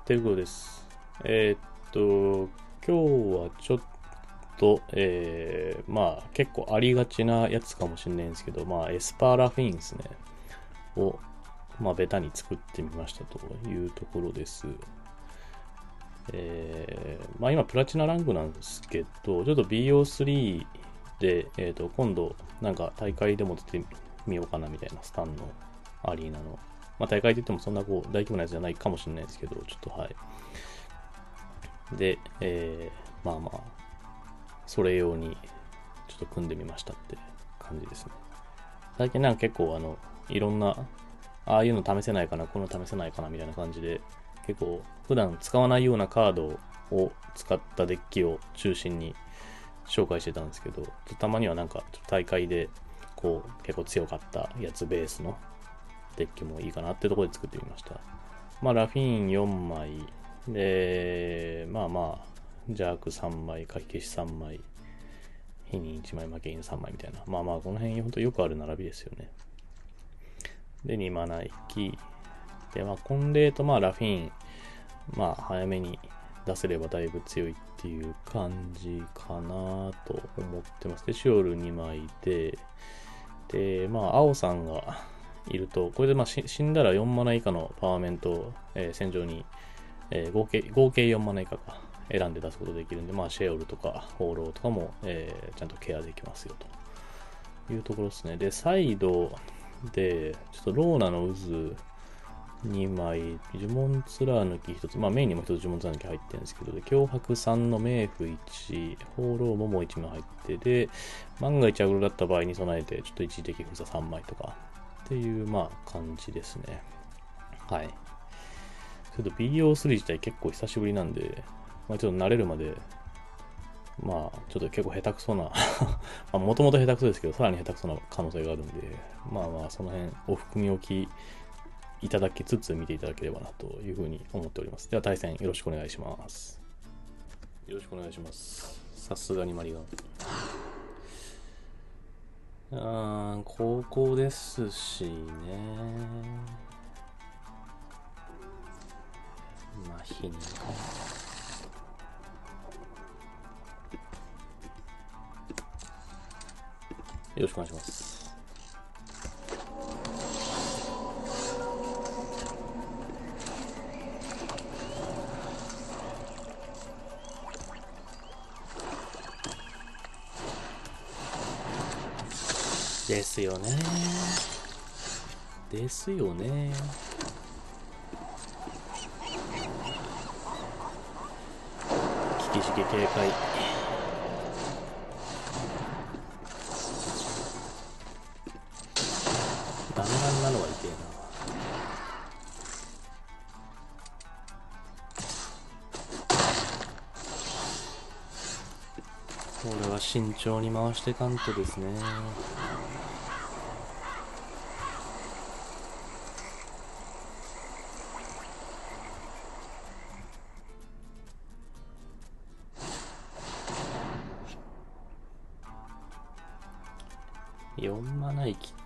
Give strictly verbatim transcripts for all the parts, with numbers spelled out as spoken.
ということです。えーっと、今日はちょっと、えー、まあ結構ありがちなやつかもしれないんですけど、まあエスパーラフィンですね。を、まあベタに作ってみましたというところです。えー、まあ今プラチナランクなんですけど、ちょっと ビーオースリー で、えーっと、今度なんか大会でも出てみようかなみたいなスタンのアリーナの。まあ大会って言ってもそんなこう大規模なやつじゃないかもしれないですけど、ちょっとはい。で、えー、まあまあ、それ用にちょっと組んでみましたって感じですね。最近なんか結構あの、いろんな、ああいうの試せないかな、この試せないかなみたいな感じで、結構普段使わないようなカードを使ったデッキを中心に紹介してたんですけど、たまにはなんか大会でこう結構強かったやつベースのデッキもいいかなってところで作ってみました。まあラフィーンよんまいで、まあまあ、邪悪さんまい、書き消しさんまい、火にいちまい、負け犬さんまいみたいな。まあまあ、この辺本当よくある並びですよね。で、にマナ生き。で、まあ、婚礼とまあ、ラフィーン、まあ、早めに出せればだいぶ強いっていう感じかなと思ってます。で、シオルにまいで、で、まあ、青さんがいると、これでまあ死んだらよんマナ以下のパワーメントを、えー戦場に、えー合計、合計よんマナ以下か選んで出すことできるんで、まあ、シェオルとか放浪とかも、えーちゃんとケアできますよというところですね。で、サイドで、ちょっとローナの渦にまい、呪文貫きひとつ、まあメインにもひとつ呪文貫き入ってるんですけど、で、脅迫さんの冥府いち、放浪ももいちまい入って、で、万が一アグロだった場合に備えて、ちょっと一時的封鎖さんまいとか、っていう、まあ、感じですね。はい。ちょっと ビーオースリー 自体結構久しぶりなんで、まあ、ちょっと慣れるまで、まあ、ちょっと結構下手くそなもともと下手くそですけど、さらに下手くそな可能性があるんで、まあまあ、その辺、お含み置きいただきつつ見ていただければなというふうに思っております。では、対戦よろしくお願いします。よろしくお願いします。さすがにマリガン。うーん、高校ですしね。まあ、日にか。よろしくお願いします。ですよね。ですよね。危機時期警戒。弾丸なのは痛えな。これは慎重に回していかんとですね。よんマナ生き。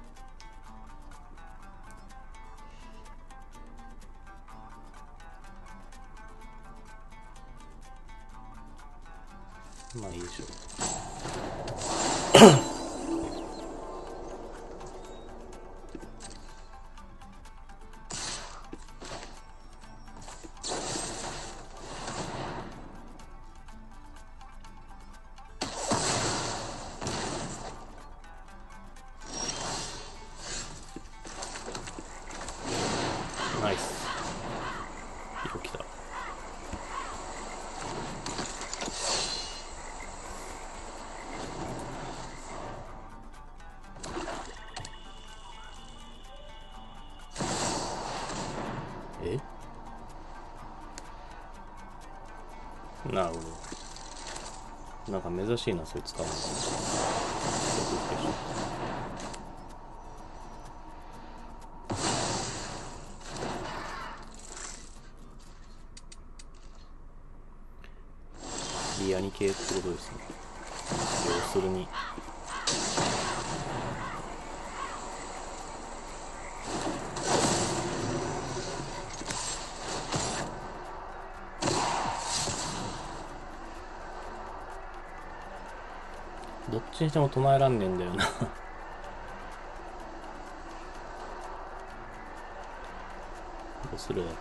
まあいいでしょう。ナイス。よく来た。えなるほど。なんか珍しいな、そいつ使うの。リアニ系ってことですね。要するに。 ちにしても唱えらんねえんだよなどうする？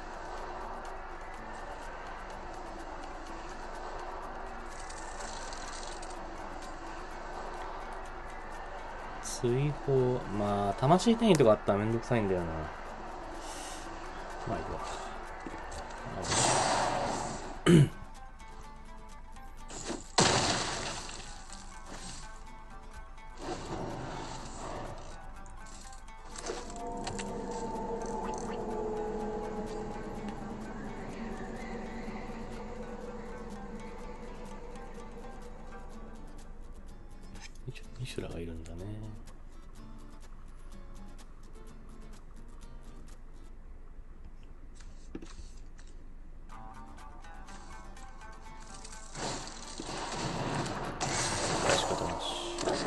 追放、まあ魂転移とかあったらめんどくさいんだよな。まあいいわ。ミシュラがいるんだね。仕方なし。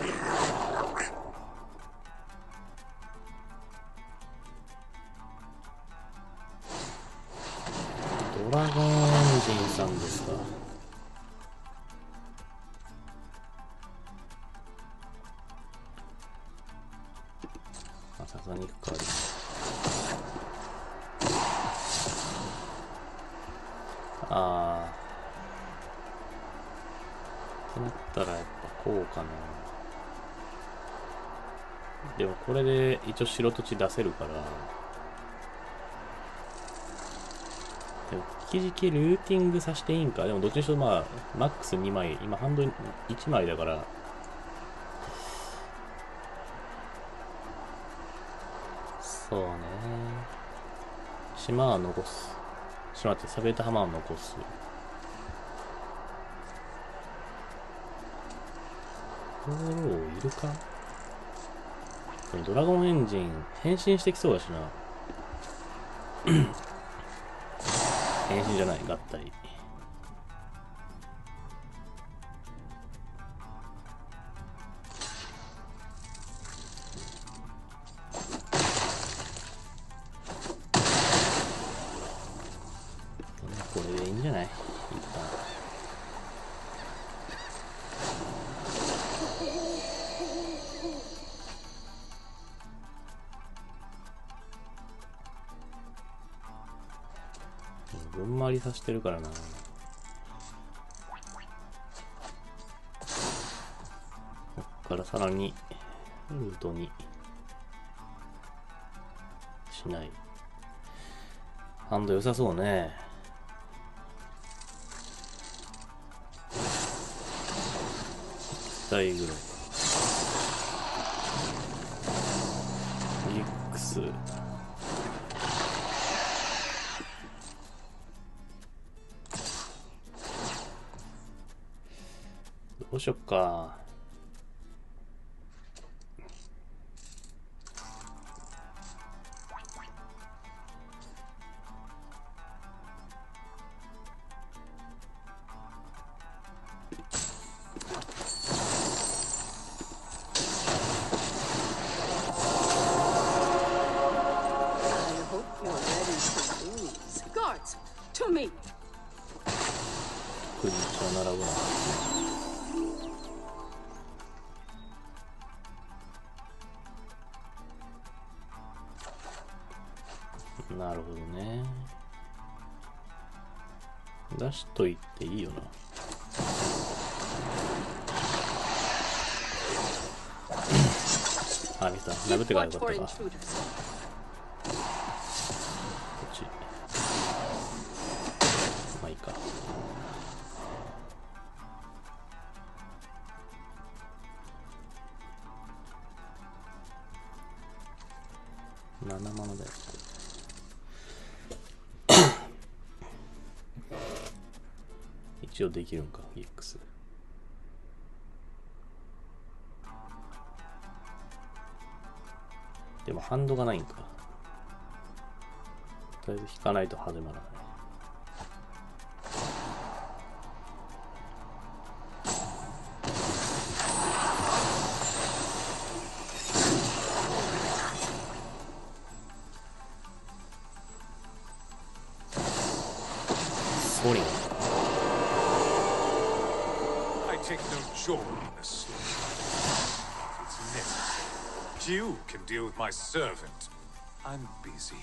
ドラゴンエンジンさんですか。さすがに行くか。ああ。ってなったらやっぱこうかな。でもこれで一応白土地出せるから。でも引き時期ルーティングさせていいんか。でもどっちにしろまあマックスにまい、今ハンドいちまいだから。そうね。島は残す。島ってサベータ浜は残す。フォローいるか？ドラゴンエンジン変身してきそうだしな。変身じゃない、合体。これでいいんじゃない？一旦。分回りさせてるからな。こっからさらにルートにしない。ハンド良さそうね。大ぐらい。ミックス。どうしよっか。特に一応並ぶな。なるほどね。出しといていいよな。あ、見た。殴ってからよかったか。こっち。まあいいか。ななマナだよ。一応できるんか、イーエックス。でもハンドがないんか。とりあえず引かないと始まらない。ソリン。 I take no joy in this. minute. You can deal with my servant. I'm busy.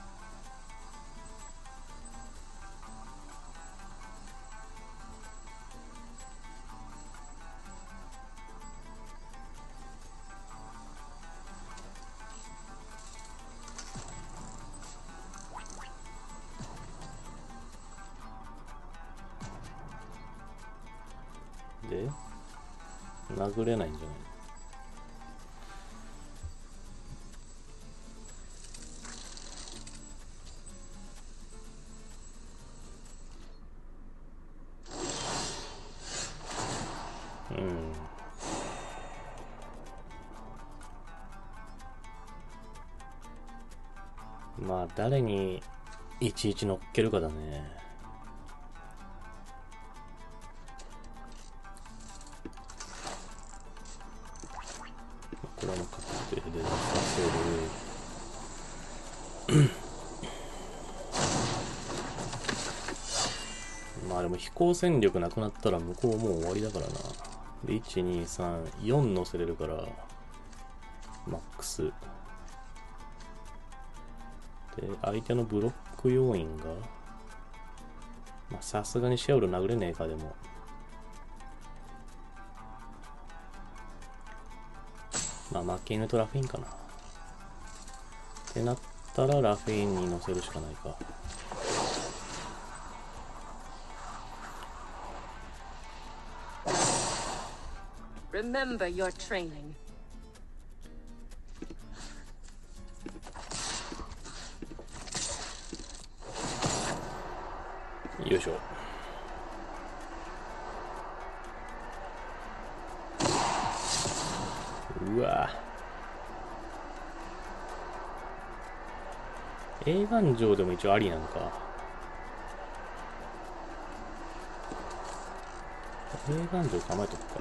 で、殴れないんじゃない？うん。まあ誰にいちいち乗っけるかだね。これも確定で出させる。まあでも飛行戦力なくなったら向こうもう終わりだからな。で、いち、に、さん、よん乗せれるから、マックス。で、相手のブロック要因が、まあさすがにシェオル殴れねえか、でも。まあマッキングとラフィンかな。ってなったらラフィンに乗せるしかないか。 Remember your training. よいしょ。うわ。映画場でも一応ありなんか。映画場構えとくか。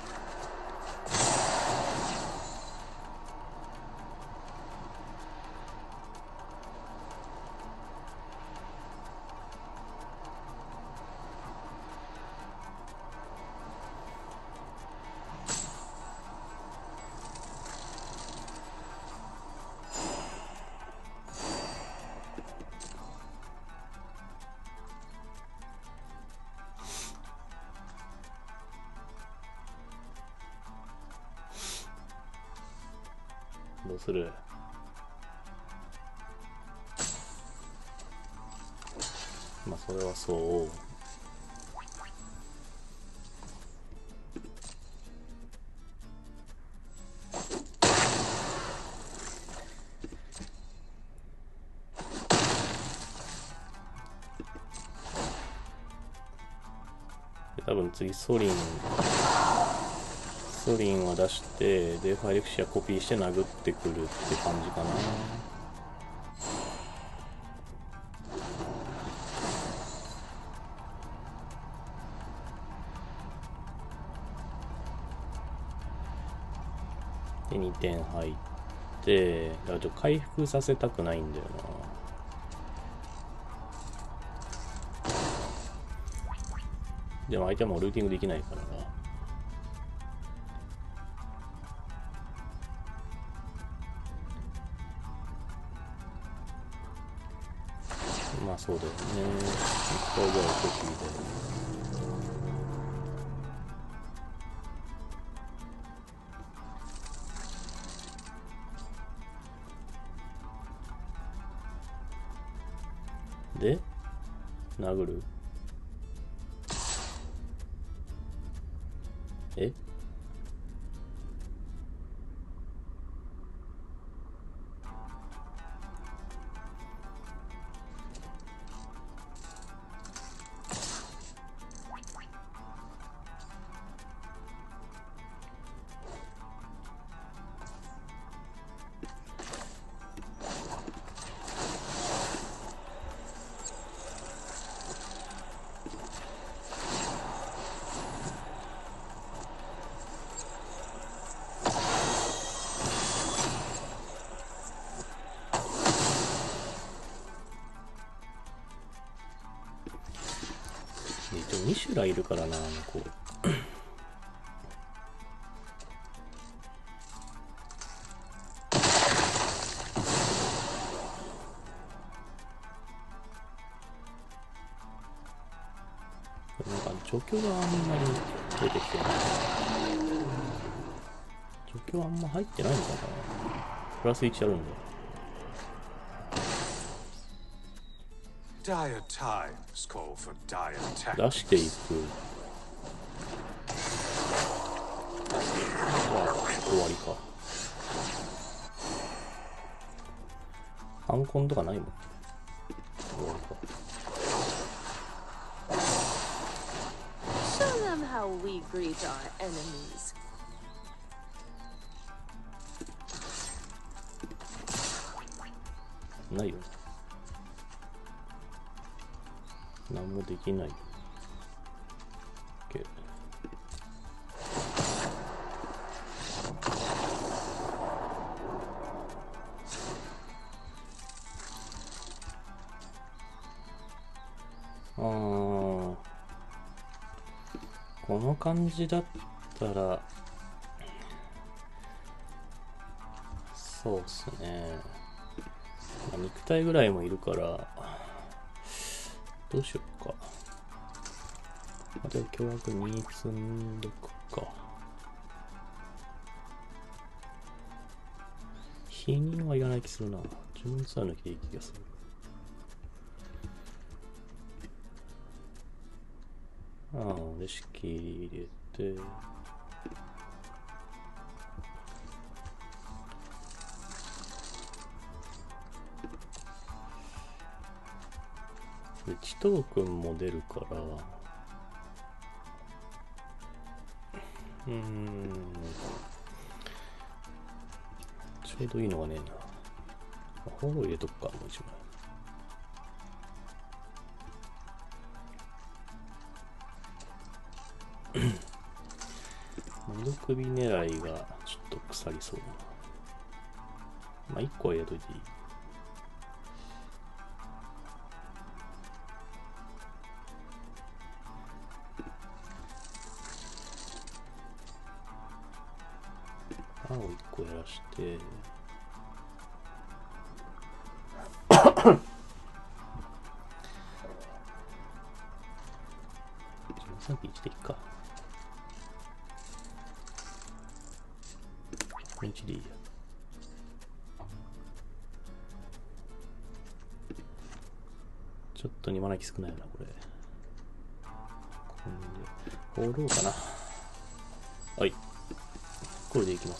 どうする？まあそれはそう。で多分次ソリンソリンは出して、で、ファイレクシアコピーして殴ってくるって感じかな。で、にてん入って、だからちょっと回復させたくないんだよな。でも相手はもうルーティングできないからな。まあそうだよね。いっかいぐらいコピーで。で、殴る？え？一応ミシュラいるからな、あの子。 なんか除去があんまり出てきてない。除去あんま入ってないのかな。プラスいちあるんだ。 Dire times call for dire 出 tactics. していく。あ、終わりか。ハンコンとかないもん。終わりか。 Show them how we greet our enemies. ないよね。何もできない。OK。あー、この感じだったら、そうっすね。まあ肉体ぐらいもいるから、どうしよっか。あと凶悪に積んどくか。否認はいらない気するな。自分さえの気でいい気がする。ああ、で、式入れて。で、地頭くんも出るから、うーん、ちょうどいいのがねえな。ホール入れとくか、もう一枚。窓首狙いがちょっと腐りそうだな。まあ、一個は入れといていい。青一個減らして、さんびいちでいいか。いちでいいや。ちょっとにマナキ少ないな、これ。こんで、放ろうかな。はい。これでいきます。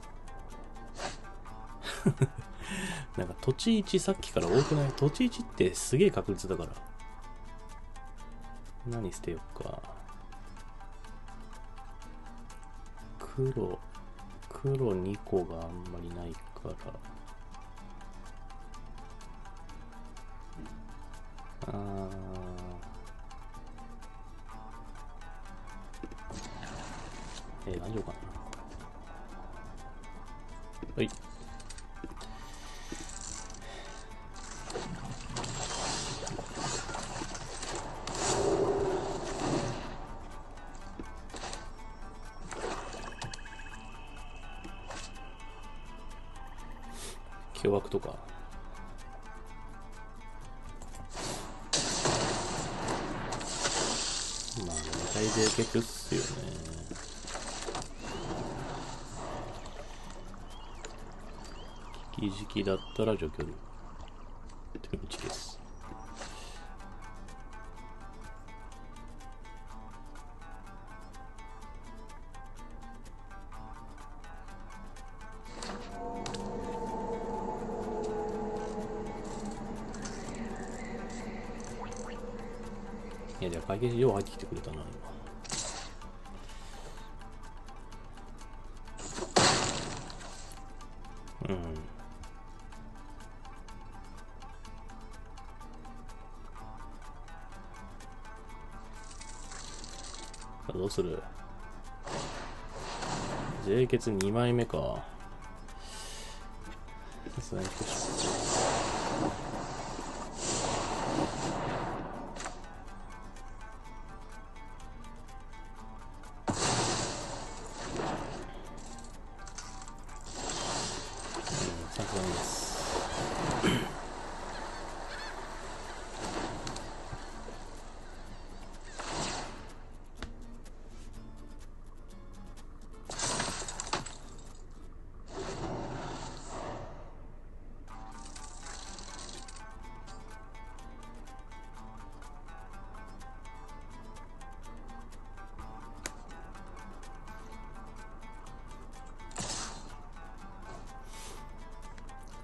なんか土地いちさっきから多くない？土地いちってすげえ確率だから。何捨てよっか。黒、黒にこがあんまりないから。あー。えー、大丈夫かな。はい。凶悪とか。まあ、大体で結局っすよね。危機時期だったら除去る。手口です。いや、じゃあ会計よう入ってきてくれたな、今。うん。どうする？税欠にまいめか。さすがに少し。さすがにです。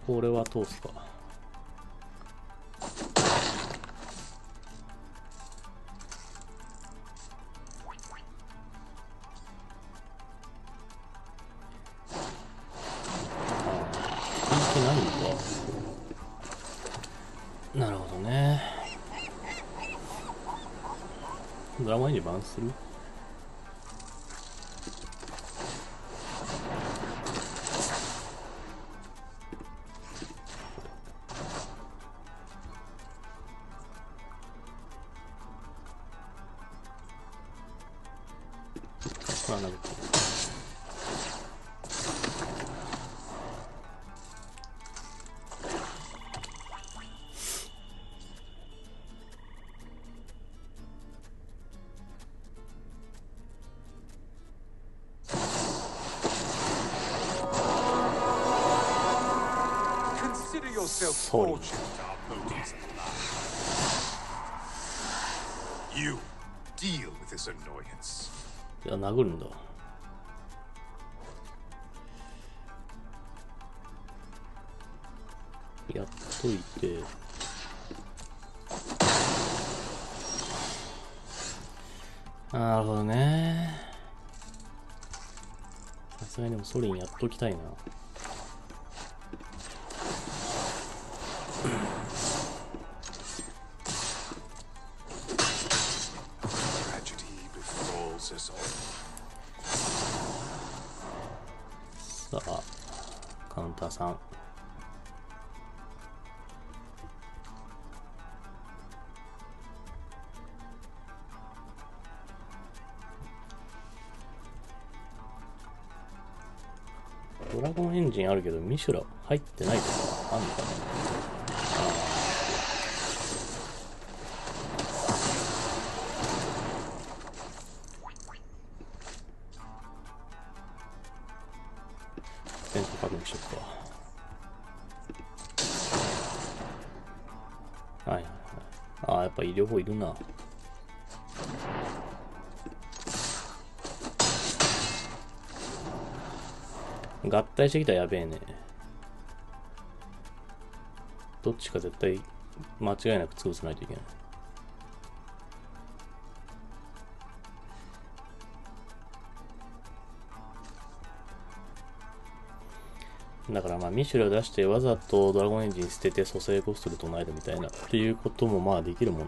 これは通すか。なるほどね。ドラマにバンする？あ、なるほど。 Sorry. You deal with this annoyance. いや、殴るんだ。やっといて。なるほどね。さすがにでもソリンやっときたいな。さあ、カウンターさん。ドラゴンエンジンあるけどミシュラ入ってないとかあんのかな。テント確認しとくか。はいはいはい。ああ、やっぱり両方いるな。合体してきたらやべえね。どっちか絶対間違いなく潰さないといけない。だからまあミシュラを出してわざとドラゴンエンジン捨てて蘇生コストルとナイトみたいなっていうこともまあできるもんね。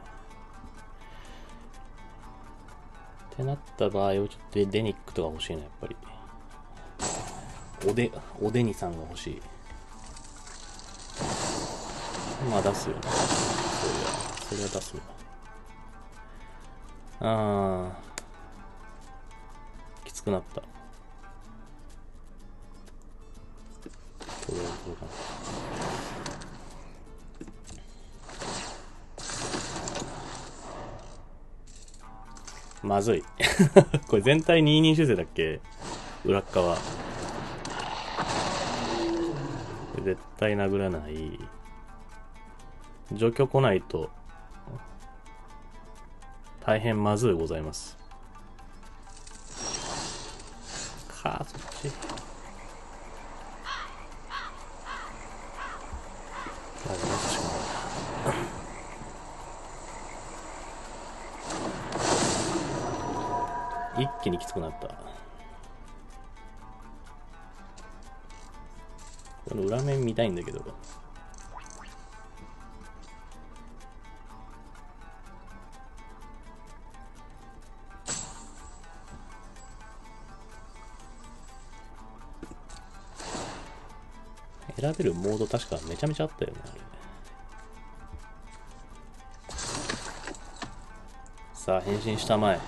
ってなった場合はちょっとデニックとか欲しいな、やっぱり。おで、おでにさんが欲しい。まあ出すよね。そりゃ、そりゃ出すよ。あー。きつくなった。とりあえずどうかな。まずい。これ全体にじゅうに修正だっけ？裏っ側。絶対殴らない。除去来ないと大変まずいございます。かあ、そっち。一気にきつくなった。この裏面見たいんだけど。選べるモード確かめちゃめちゃあったよね、あれ。さあ、変身したまえ。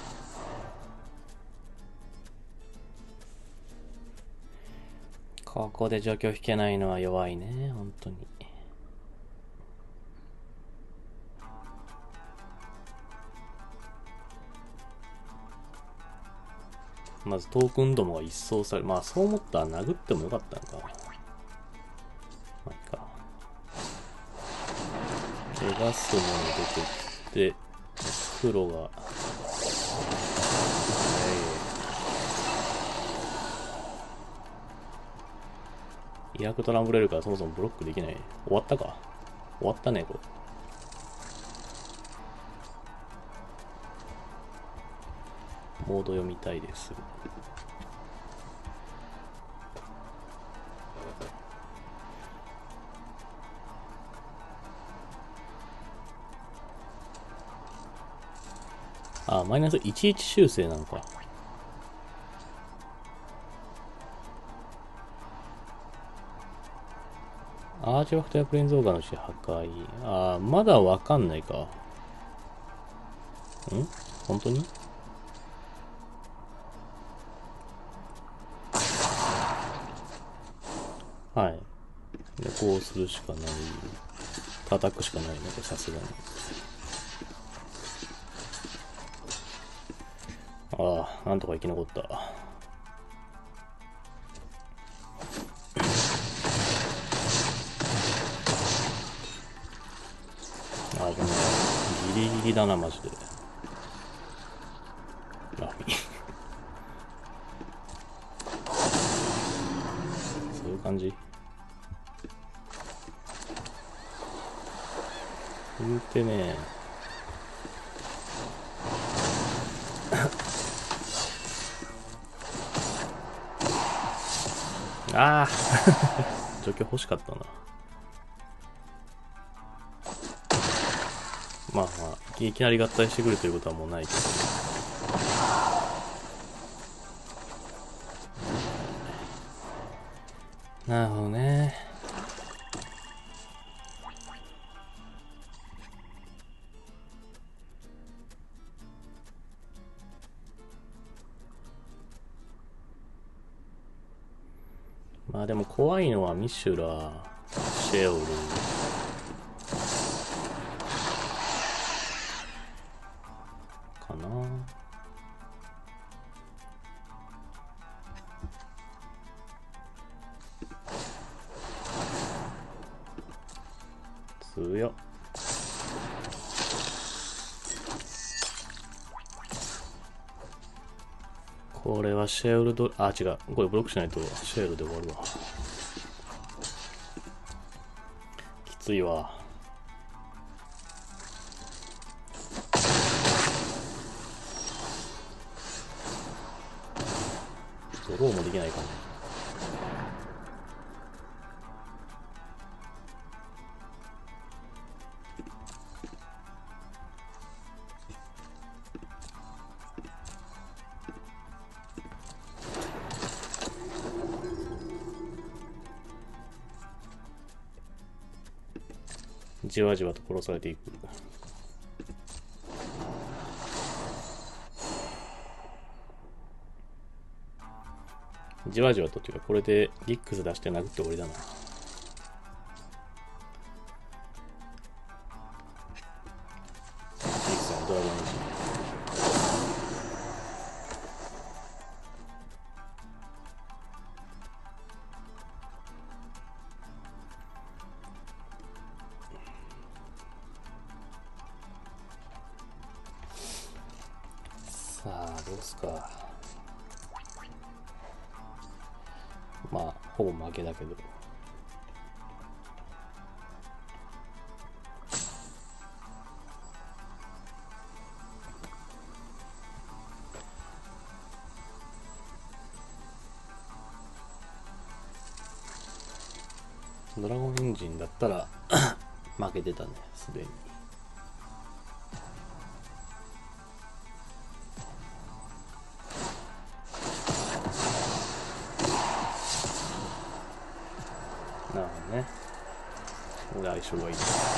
ここで除去引けないのは弱いね、本当に。まずトークンどもが一掃され、まあそう思ったら殴ってもよかったのか。まあいいか。で、ガスも出てきて、黒が、 イラクトランブレルからそもそもブロックできない。終わったか。終わったね、これ。モード読みたいです。あ、マイナスいちいち修正なのか。アーチファクトやプレーンゾーガの死破壊。あー、まだわかんないか。ん本当にはい。で、こうするしかない。叩くしかないね、これさすがに。ああ、なんとか生き残った。あ、でも、ギリギリだな、マジで。ラフィ。そういう感じ。言うてね。ああ除去欲しかったな。まあまあ、いきなり合体してくるということはもうないけど。なるほどね。まあでも怖いのはミシュラ、シェオル。かな。強っ。これはシェウルド、あ、違う。これブロックしないとシェウルで終わるわ。きついわ。ドローもできないかね。じわじわと殺されていく。じわじわとっていうか、これでギックス出して殴って終わりだな。ギックスのドラゴンエンジン。さあ、どうすか。まあ、ほぼ負けだけど。ドラゴンエンジンだったら負けてたね、すでに。なるほどね。俺相性がいい。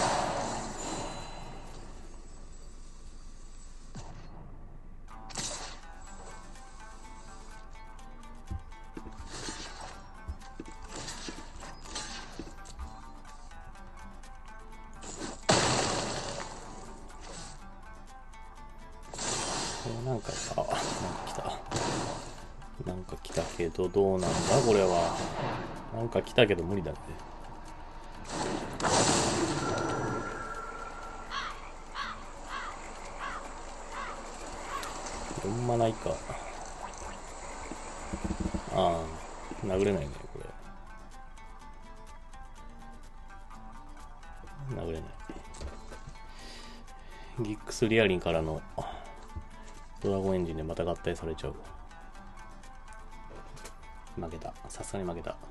なんか、あ、なんか来た。なんか来たけど、どうなんだこれは。なんか来たけど無理だって。ほんまないか。ああ、殴れないね、これ。 ギックスリアリンからのドラゴンエンジンでまた合体されちゃう。負けた。さすがに負けた。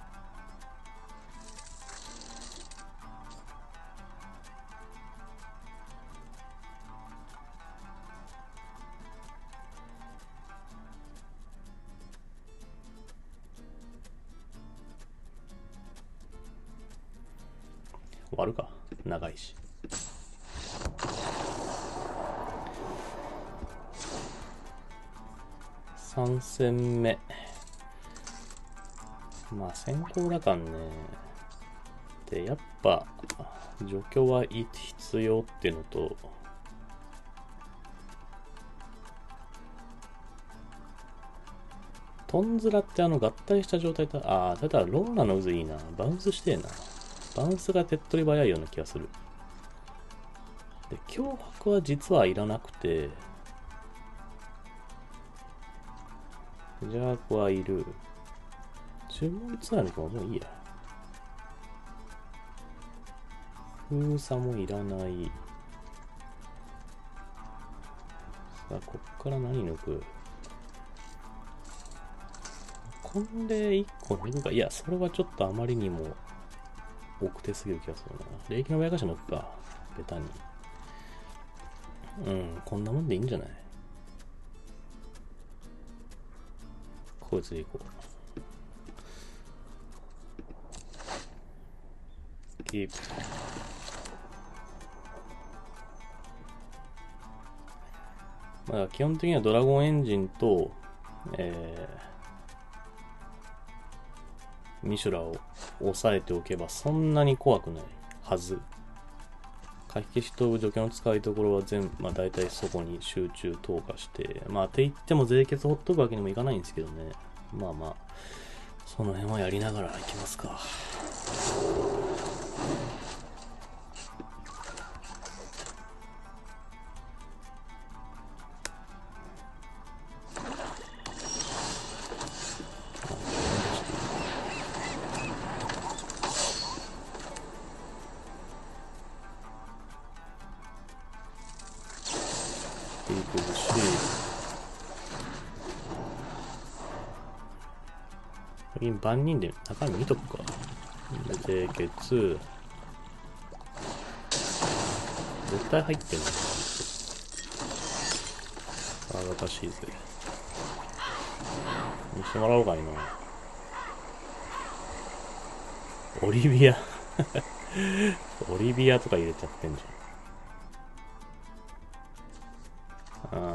終わるか。長いし。さん戦目。まあ先行だからね。で、やっぱ除去は必要ってのと、トンズラってあの合体した状態だ。ああ、ただローラの渦いいな。バウンスしてえな。バウンスが手っ取り早いような気がする。で、脅迫は実はいらなくて、ジャークはいる。注文ツアーの子はもういいや。封鎖もいらない。さあ、こっから何抜く？婚礼いっこ抜くか。いや、それはちょっとあまりにも多くてすぎる気がするな。霊気の親頭抜くか。ベタに。うん、こんなもんでいいんじゃない？こいつでいこう。キープ。まあ、基本的にはドラゴンエンジンと、えー、ミシュラを抑えておけばそんなに怖くないはず。書き消しと除去の使いどころは全部、まあ大体そこに集中投下して、まあって言っても税欠ほっとくわけにもいかないんですけどね。まあまあ、その辺はやりながらいきますか。万人で中身見とくか。で、税欠。絶対入ってんのか。あらかしいぜ。見してもらおうか、今。オリビア。オリビアとか入れちゃってんじゃん。あ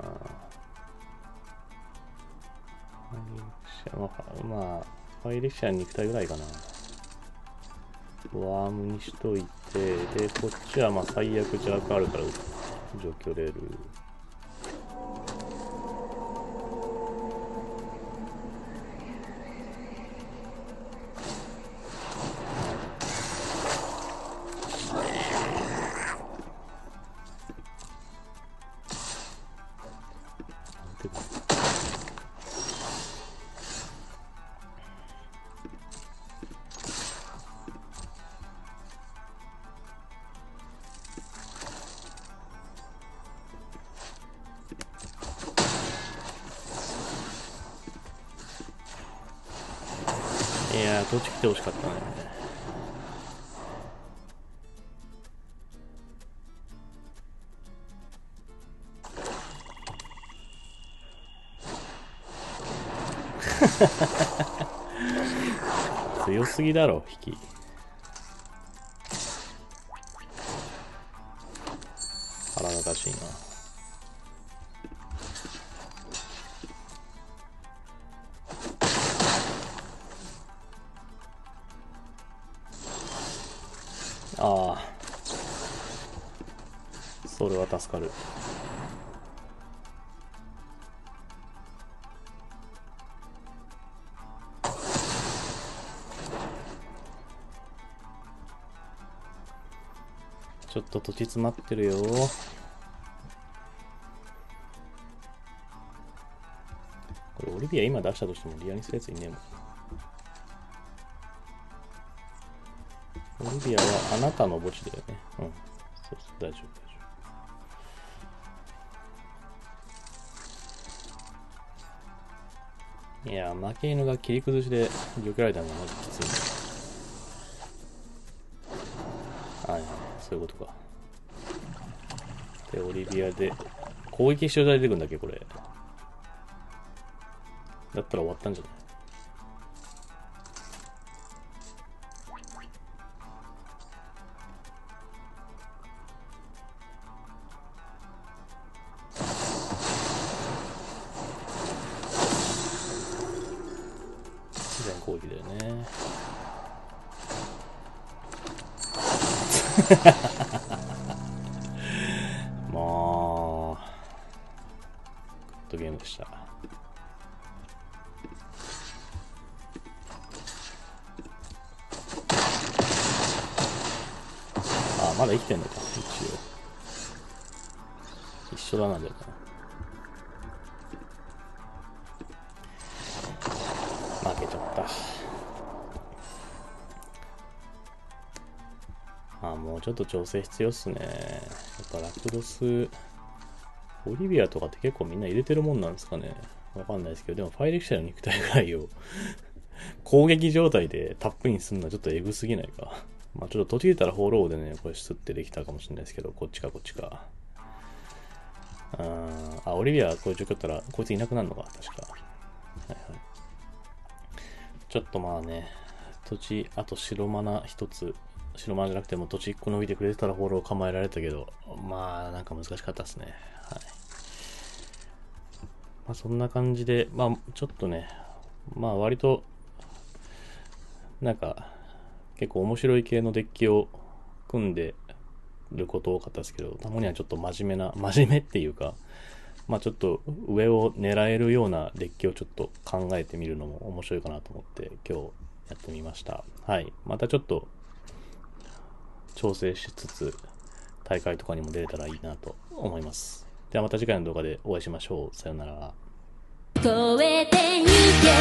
ー。まあ、ファイレクシャーに肉体ぐらいかな。ワームにしといて、で、こっちはまあ最悪ジャークあるから除去れる。いやー、どっち来てほしかったね。強すぎだろ、引き。腹がかしいな。ああ、それは助かる。ちょっと土地詰まってるよ。これオリビア今出したとしてもリアにするやついねえもん。オリビアはあなたの墓地だよね。うん。そうそう、大丈夫、大丈いや、負け犬が切り崩しで避けられたのがまずきつい。はいはい、そういうことか。で、オリビアで、攻撃しようと出てくるんだっけ、これ。だったら終わったんじゃない？自然攻撃だよね。まあ、グッドゲームでした。あ、まだ生きてんのか、一応。一緒だな、でも。負けちゃった。あ、もうちょっと調整必要っすね。やっぱラクロス、オリビアとかって結構みんな入れてるもんなんですかね。わかんないですけど、でもファイレクシャーの肉体ぐらいを攻撃状態でタップインするのはちょっとエグすぎないか。まあちょっと途中でたらフォローでね、これスッてできたかもしれないですけど、こっちかこっちか。あー、あ、オリビアこういう状況だったら、こいついなくなるのか、確か。はいはい。ちょっとまあね、土地、あと白マナ一つ、白マナじゃなくても土地一個伸びてくれてたらフォロー構えられたけど、まあなんか難しかったですね。はい。まあそんな感じで、まあちょっとね、まあ割と、なんか、結構面白い系のデッキを組んでること多かったですけど、たまにはちょっと真面目な、真面目っていうか、まあちょっと上を狙えるようなデッキをちょっと考えてみるのも面白いかなと思って今日やってみました。はい。またちょっと調整しつつ大会とかにも出れたらいいなと思います。ではまた次回の動画でお会いしましょう。さよなら。超えてゆけ